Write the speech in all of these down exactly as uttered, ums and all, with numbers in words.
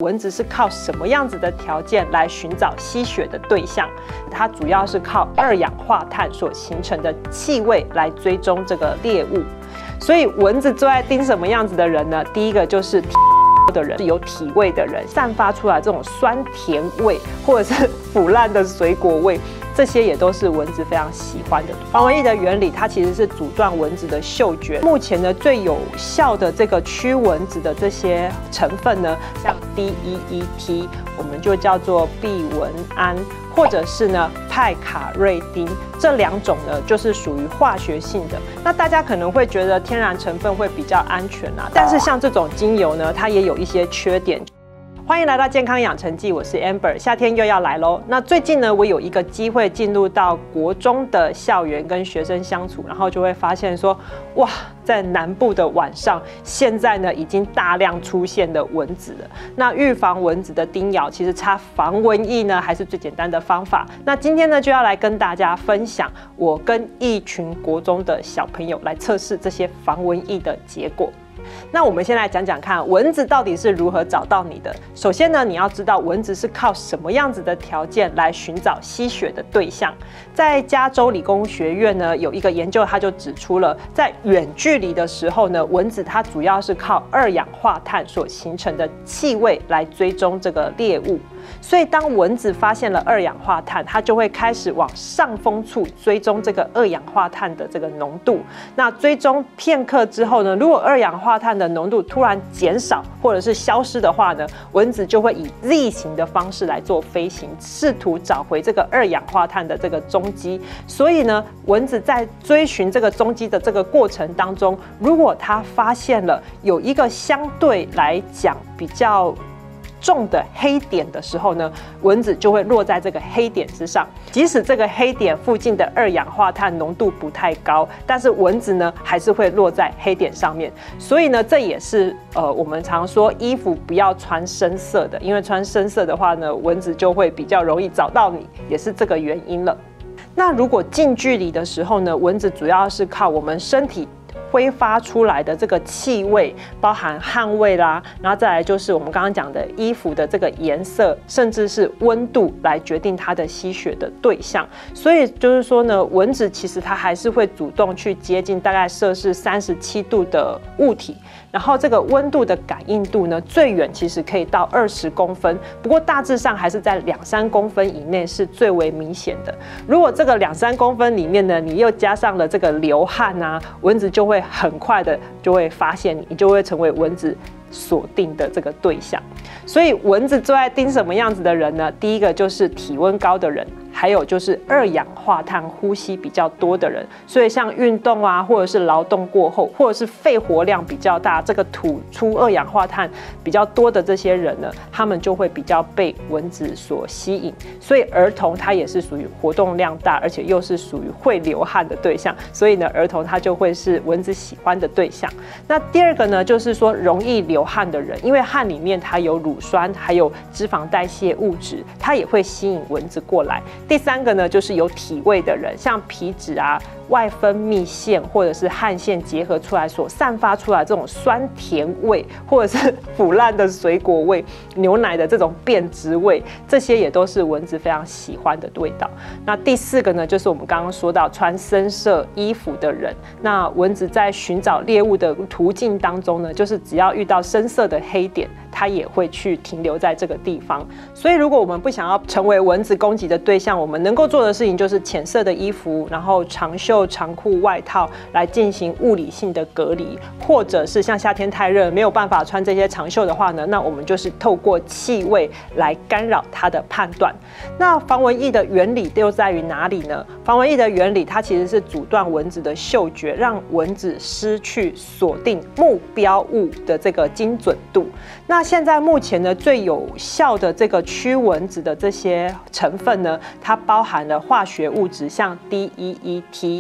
蚊子是靠什么样子的条件来寻找吸血的对象？它主要是靠二氧化碳所形成的气味来追踪这个猎物。所以蚊子最爱叮什么样子的人呢？第一个就是体的人，是有体味的人，散发出来这种酸甜味，或者是腐烂的水果味。这些也都是蚊子非常喜欢的。防蚊液的原理，它其实是阻断蚊子的嗅觉。目前呢，最有效的这个驱蚊子的这些成分呢，像 D E E T， 我们就叫做避蚊胺，或者是呢派卡瑞丁，这两种呢就是属于化学性的。那大家可能会觉得天然成分会比较安全啊，但是像这种精油呢，它也有一些缺点。欢迎来到健康养成记，我是 Amber。夏天又要来喽。那最近呢，我有一个机会进入到国中的校园跟学生相处，然后就会发现说，哇，在南部的晚上，现在呢已经大量出现了蚊子了。那预防蚊子的叮咬，其实擦防蚊液呢，还是最简单的方法。那今天呢，就要来跟大家分享我跟一群国中的小朋友来测试这些防蚊液的结果。那我们先来讲讲看，蚊子到底是如何找到你的。首先呢，你要知道蚊子是靠什么样子的条件来寻找吸血的对象。在加州理工学院呢，有一个研究，它就指出了，在远距离的时候呢，蚊子它主要是靠二氧化碳所形成的气味来追踪这个猎物。所以当蚊子发现了二氧化碳，它就会开始往上风处追踪这个二氧化碳的这个浓度。那追踪片刻之后呢，如果二氧化碳的浓度突然减少或者是消失的话呢，蚊子就会以 Z 型的方式来做飞行，试图找回这个二氧化碳的这个踪迹。所以呢，蚊子在追寻这个踪迹的这个过程当中，如果它发现了有一个相对来讲比较重的黑点的时候呢，蚊子就会落在这个黑点之上。即使这个黑点附近的二氧化碳浓度不太高，但是蚊子呢还是会落在黑点上面。所以呢，这也是呃我们常说衣服不要穿深色的，因为穿深色的话呢，蚊子就会比较容易找到你，也是这个原因了。那如果近距离的时候呢，蚊子主要是靠我们身体挥发出来的这个气味，包含汗味啦，然后再来就是我们刚刚讲的衣服的这个颜色，甚至是温度来决定它的吸血的对象。所以就是说呢，蚊子其实它还是会主动去接近大概摄氏三十七度的物体，然后这个温度的感应度呢，最远其实可以到二十公分，不过大致上还是在两三公分以内是最为明显的。如果这个两三公分里面呢，你又加上了这个流汗啊，蚊子就会很快的就会发现你，你就会成为蚊子锁定的这个对象。所以蚊子最爱叮什么样子的人呢？第一个就是体温高的人，还有就是二氧化碳呼吸比较多的人。所以像运动啊，或者是劳动过后，或者是肺活量比较大，这个吐出二氧化碳比较多的这些人呢，他们就会比较被蚊子所吸引。所以儿童他也是属于活动量大，而且又是属于会流汗的对象，所以呢，儿童他就会是蚊子喜欢的对象。那第二个呢，就是说容易流汗的人，因为汗里面它有乳酸，还有脂肪代谢物质，它也会吸引蚊子过来。第三个呢，就是有体味的人，像皮脂啊、外分泌腺或者是汗腺结合出来所散发出来这种酸甜味，或者是腐烂的水果味、牛奶的这种变质味，这些也都是蚊子非常喜欢的味道。那第四个呢，就是我们刚刚说到穿深色衣服的人，那蚊子在寻找猎物的途径当中呢，就是只要遇到深色的黑点，它也会去停留在这个地方。所以如果我们不想要成为蚊子攻击的对象，我们能够做的事情就是浅色的衣服，然后长袖长裤外套来进行物理性的隔离，或者是像夏天太热没有办法穿这些长袖的话呢，那我们就是透过气味来干扰它的判断。那防蚊液的原理又在于哪里呢？防蚊液的原理它其实是阻断蚊子的嗅觉，让蚊子失去锁定目标物的这个精准度。那现在目前呢，最有效的这个驱蚊子的这些成分呢，它包含了化学物质，像 D E E T，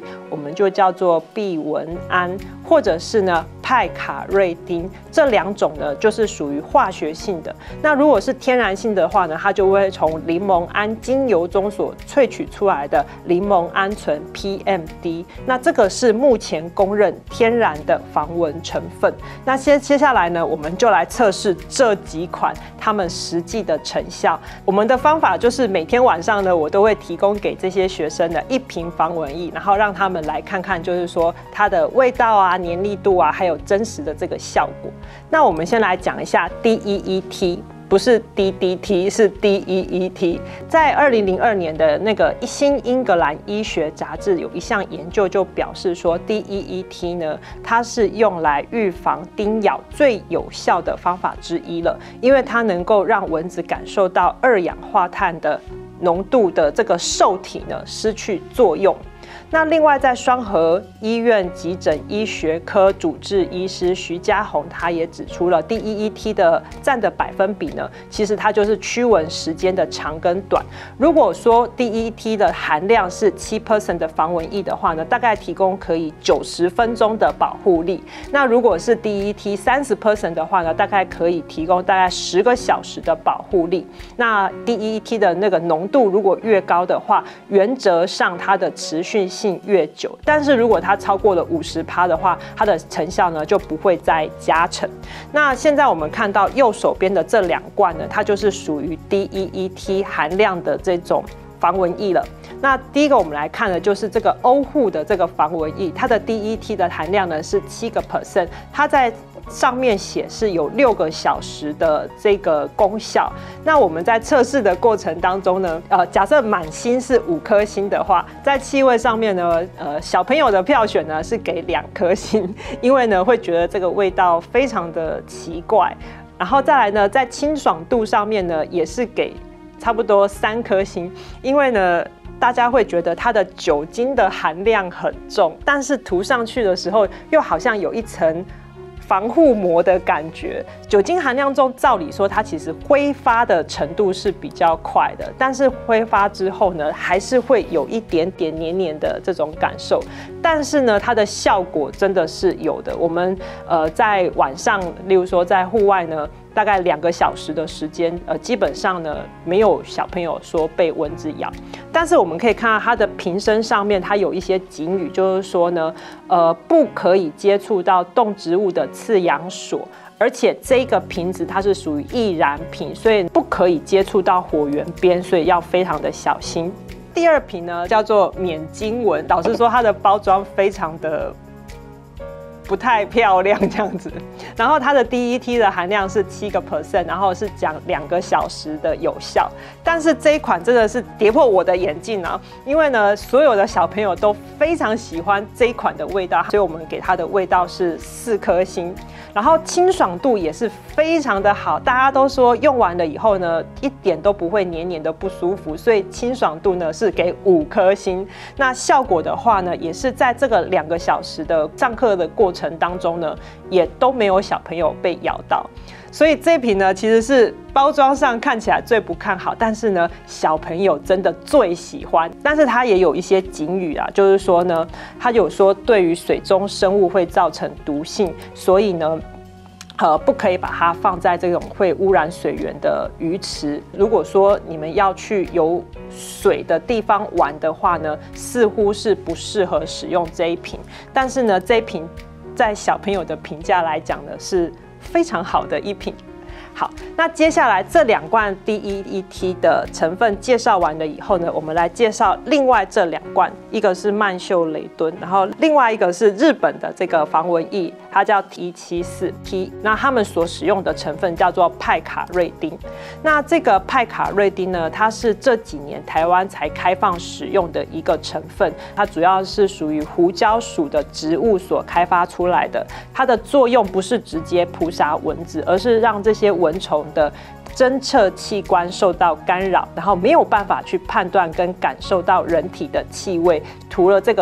一，我们就叫做避蚊胺，或者是呢派卡瑞丁，这两种呢就是属于化学性的。那如果是天然性的话呢，它就会从柠檬胺精油中所萃取出来的柠檬胺醇 P M D， 那这个是目前公认天然的防蚊成分。那接接下来呢，我们就来测试这几款它们实际的成效。我们的方法就是每天晚上呢，我都会提供给这些学生的一瓶防蚊液，然后让他们来看看，就是说它的味道啊、黏腻度啊，还有真实的这个效果。那我们先来讲一下 D E E T。不是 D D T， 是 D E E T。在二零零二年的那个《新英格兰医学杂志》有一项研究就表示说 ，D E E T 呢，它是用来预防叮咬最有效的方法之一了，因为它能够让蚊子感受到二氧化碳的浓度的这个受体呢失去作用。那另外，在双和医院急诊医学科主治医师徐家宏，他也指出了 D E E T 的占的百分比呢，其实它就是驱蚊时间的长跟短。如果说 D E E T 的含量是 百分之七 的防蚊液的话呢，大概提供可以九十分钟的保护力。那如果是 D E E T 百分之三十 的话呢，大概可以提供大概十个小时的保护力。那 D E E T 的那个浓度如果越高的话，原则上它的持续性越久，但是如果它超过了 百分之五十 的话，它的成效呢就不会再加成。那现在我们看到右手边的这两罐呢，它就是属于 D E E T 含量的这种防蚊液了。那第一个我们来看的就是这个欧护的这个防蚊液，它的 D E E T 的含量呢是百分之七，它在上面写是有六个小时的这个功效。那我们在测试的过程当中呢，呃，假设满星是五颗星的话，在气味上面呢，呃，小朋友的票选呢是给两颗星，因为呢会觉得这个味道非常的奇怪。然后再来呢，在清爽度上面呢，也是给差不多三颗星，因为呢，大家会觉得它的酒精的含量很重，但是涂上去的时候又好像有一层防护膜的感觉。酒精含量重，照理说它其实挥发的程度是比较快的，但是挥发之后呢，还是会有一点点黏黏的这种感受。但是呢，它的效果真的是有的。我们呃在晚上，例如说在户外呢，大概两个小时的时间，呃，基本上呢没有小朋友说被蚊子咬。但是我们可以看到它的瓶身上面，它有一些警语，就是说呢，呃，不可以接触到动植物的刺痒所，而且这个瓶子它是属于易燃品，所以不可以接触到火源边，所以要非常的小心。第二瓶呢叫做免惊蚊，老实说它的包装非常的不太漂亮这样子，然后它的 D E E T 的含量是百分之七，然后是讲两个小时的有效。但是这一款真的是跌破我的眼镜啊，因为呢，所有的小朋友都非常喜欢这一款的味道，所以我们给它的味道是四颗星。然后清爽度也是非常的好，大家都说用完了以后呢，一点都不会黏黏的不舒服，所以清爽度呢是给五颗星。那效果的话呢，也是在这个两个小时的上课的过程当中呢，也都没有小朋友被咬到。所以这瓶呢，其实是包装上看起来最不看好，但是呢，小朋友真的最喜欢。但是它也有一些警语啊，就是说呢，它有说对于水中生物会造成毒性，所以呢，呃，不可以把它放在这种会污染水源的鱼池。如果说你们要去有水的地方玩的话呢，似乎是不适合使用这一瓶。但是呢，这一瓶在小朋友的评价来讲呢，是非常好的一瓶。好，那接下来这两罐 D E E T 的成分介绍完了以后呢，我们来介绍另外这两罐，一个是曼秀雷敦，然后另外一个是日本的这个防蚊液，它叫 T 七四 T， 那他们所使用的成分叫做派卡瑞丁。那这个派卡瑞丁呢，它是这几年台湾才开放使用的一个成分，它主要是属于胡椒属的植物所开发出来的，它的作用不是直接扑杀蚊子，而是让这些蚊虫的侦测器官受到干扰，然后没有办法去判断跟感受到人体的气味，涂了这个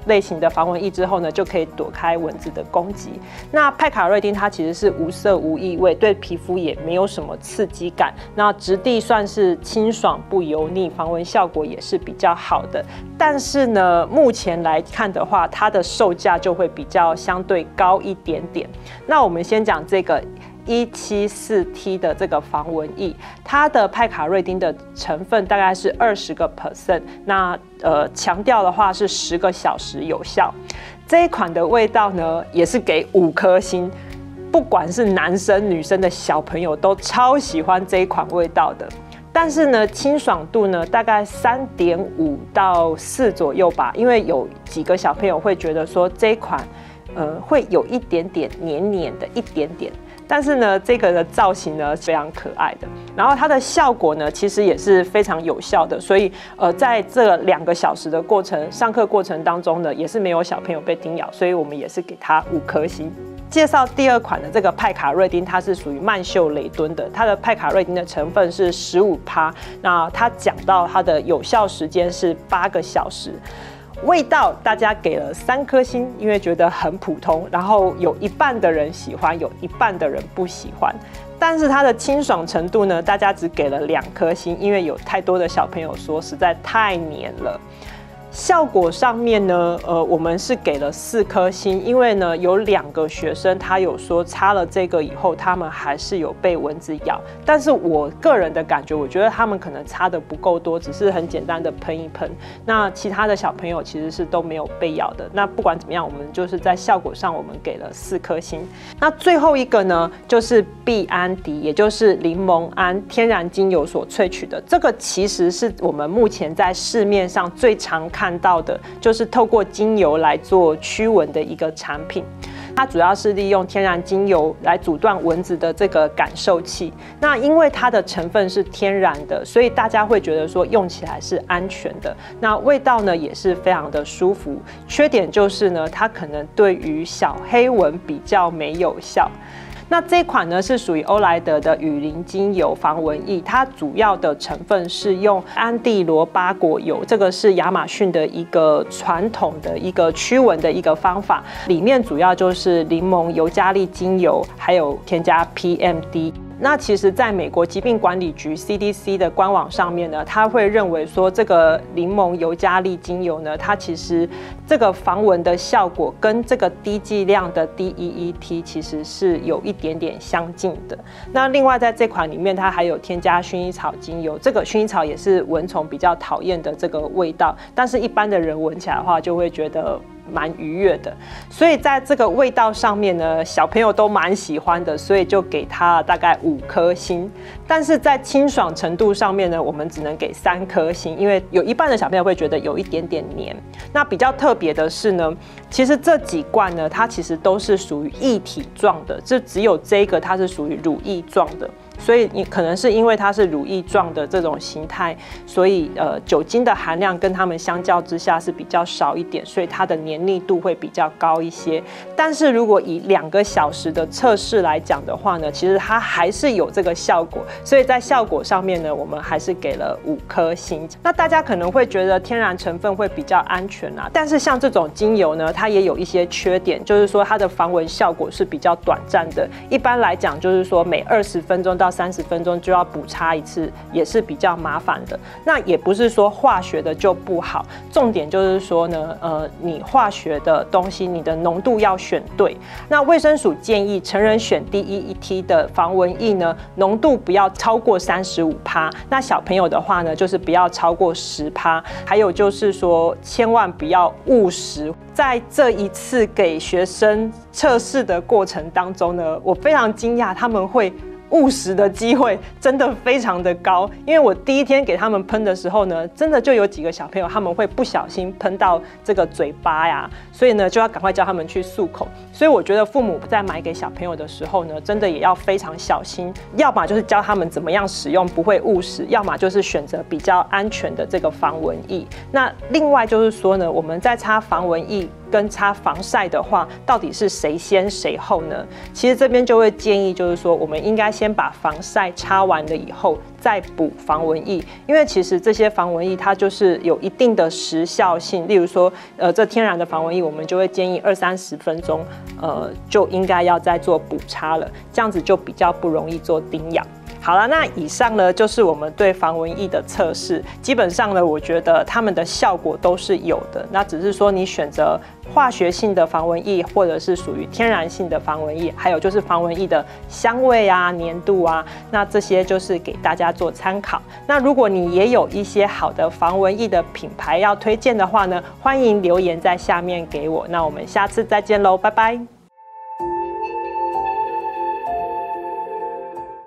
类型的防蚊液之后呢，就可以躲开蚊子的攻击。那派卡瑞丁它其实是无色无异味，对皮肤也没有什么刺激感，那质地算是清爽不油腻，防蚊效果也是比较好的。但是呢，目前来看的话，它的售价就会比较相对高一点点。那我们先讲这个一七四 T 的这个防蚊液，它的派卡瑞丁的成分大概是二十个 percent， 那呃强调的话是十个小时有效。这一款的味道呢，也是给五颗星，不管是男生女生的小朋友都超喜欢这一款味道的。但是呢，清爽度呢大概三点五到四左右吧，因为有几个小朋友会觉得说这一款呃会有一点点黏黏的，一点点。但是呢，这个的造型呢非常可爱的，然后它的效果呢其实也是非常有效的，所以呃在这两个小时的过程上课过程当中呢，也是没有小朋友被叮咬，所以我们也是给它五颗星。介绍第二款的这个派卡瑞丁，它是属于曼秀雷敦的，它的派卡瑞丁的成分是 百分之十五， 那它讲到它的有效时间是八个小时。味道大家给了三颗星，因为觉得很普通，然后有一半的人喜欢，有一半的人不喜欢。但是它的清爽程度呢，大家只给了两颗星，因为有太多的小朋友说实在太黏了。效果上面呢，呃，我们是给了四颗星，因为呢有两个学生他有说擦了这个以后，他们还是有被蚊子咬。但是我个人的感觉，我觉得他们可能擦的不够多，只是很简单的喷一喷。那其他的小朋友其实是都没有被咬的。那不管怎么样，我们就是在效果上我们给了四颗星。那最后一个呢，就是碧安迪，也就是柠檬胺天然精油所萃取的。这个其实是我们目前在市面上最常看看到的，就是透过精油来做驱蚊的一个产品。它主要是利用天然精油来阻断蚊子的这个感受器。那因为它的成分是天然的，所以大家会觉得说用起来是安全的。那味道呢也是非常的舒服。缺点就是呢，它可能对于小黑蚊比较没有效。那这款呢是属于欧莱德的雨林精油防蚊液，它主要的成分是用安地罗巴果油，这个是亚马逊的一个传统的一个驱蚊的一个方法，里面主要就是柠檬尤加利精油，还有添加 P M D。那其实在美国疾病管理局 C D C 的官网上面呢，他会认为说这个柠檬尤加利精油呢，它其实这个防蚊的效果跟这个低剂量的 D E E T 其实是有一点点相近的。那另外在这款里面，它还有添加薰衣草精油，这个薰衣草也是蚊虫比较讨厌的这个味道，但是一般的人闻起来的话，就会觉得蛮愉悦的，所以在这个味道上面呢，小朋友都蛮喜欢的，所以就给它大概五颗星。但是在清爽程度上面呢，我们只能给三颗星，因为有一半的小朋友会觉得有一点点黏。那比较特别的是呢，其实这几罐呢，它其实都是属于液体状的，就只有这个它是属于乳液状的。所以你可能是因为它是乳液状的这种形态，所以呃酒精的含量跟它们相较之下是比较少一点，所以它的黏腻度会比较高一些。但是如果以两个小时的测试来讲的话呢，其实它还是有这个效果，所以在效果上面呢，我们还是给了五颗星。那大家可能会觉得天然成分会比较安全啊，但是像这种精油呢，它也有一些缺点，就是说它的防蚊效果是比较短暂的。一般来讲，就是说每二十分钟到三十分钟就要补擦一次，也是比较麻烦的。那也不是说化学的就不好，重点就是说呢，呃，你化学的东西，你的浓度要选对。那卫生署建议成人选 D E E T 的防蚊液呢，浓度不要超过 百分之三十五， 那小朋友的话呢，就是不要超过 百分之十， 还有就是说，千万不要误食。在这一次给学生测试的过程当中呢，我非常惊讶他们会误食的机会真的非常的高，因为我第一天给他们喷的时候呢，真的就有几个小朋友他们会不小心喷到这个嘴巴呀，所以呢就要赶快叫他们去漱口。所以我觉得父母在买给小朋友的时候呢，真的也要非常小心，要么就是教他们怎么样使用不会误食，要么就是选择比较安全的这个防蚊液。那另外就是说呢，我们在擦防蚊液跟擦防晒的话，到底是谁先谁后呢？其实这边就会建议，就是说我们应该先把防晒擦完了以后再补防蚊液，因为其实这些防蚊液它就是有一定的时效性，例如说，呃，这天然的防蚊液我们就会建议二三十分钟，呃，就应该要再做补擦了，这样子就比较不容易做叮咬。好了，那以上呢就是我们对防蚊液的测试。基本上呢，我觉得它们的效果都是有的，那只是说你选择化学性的防蚊液，或者是属于天然性的防蚊液，还有就是防蚊液的香味啊、粘度啊，那这些就是给大家做参考。那如果你也有一些好的防蚊液的品牌要推荐的话呢，欢迎留言在下面给我。那我们下次再见喽，拜拜。